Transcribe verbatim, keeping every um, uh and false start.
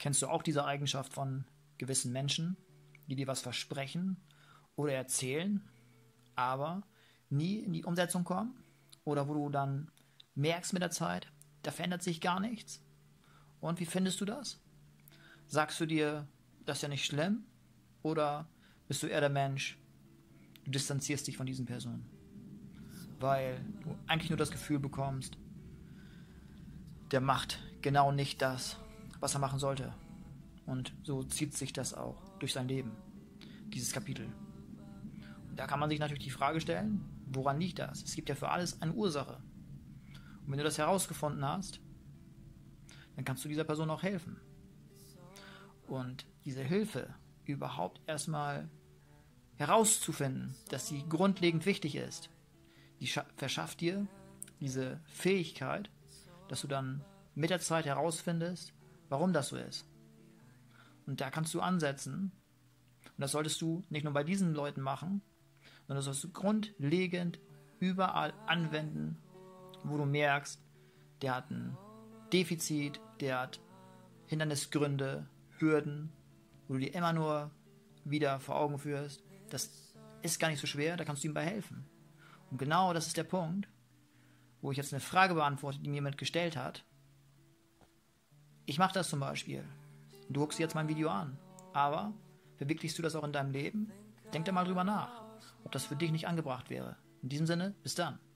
Kennst du auch diese Eigenschaft von gewissen Menschen, die dir was versprechen oder erzählen, aber nie in die Umsetzung kommen? Oder wo du dann merkst mit der Zeit, da verändert sich gar nichts? Und wie findest du das? Sagst du dir, das ist ja nicht schlimm? Oder bist du eher der Mensch, du distanzierst dich von diesen Personen? Weil du eigentlich nur das Gefühl bekommst, der macht genau nicht das, was er machen sollte. Und so zieht sich das auch durch sein Leben, dieses Kapitel. Und da kann man sich natürlich die Frage stellen, woran liegt das? Es gibt ja für alles eine Ursache. Und wenn du das herausgefunden hast, dann kannst du dieser Person auch helfen. Und diese Hilfe überhaupt erstmal herauszufinden, dass sie grundlegend wichtig ist, die verschafft dir diese Fähigkeit, dass du dann mit der Zeit herausfindest, warum das so ist. Und da kannst du ansetzen. Und das solltest du nicht nur bei diesen Leuten machen, sondern das sollst du grundlegend überall anwenden, wo du merkst, der hat ein Defizit, der hat Hindernisgründe, Hürden, wo du dir immer nur wieder vor Augen führst. Das ist gar nicht so schwer, da kannst du ihm bei helfen. Und genau das ist der Punkt, wo ich jetzt eine Frage beantworte, die mir jemand gestellt hat. Ich mache das zum Beispiel. Du guckst dir jetzt mein Video an. Aber verwirklichst du das auch in deinem Leben? Denk da mal drüber nach, ob das für dich nicht angebracht wäre. In diesem Sinne, bis dann.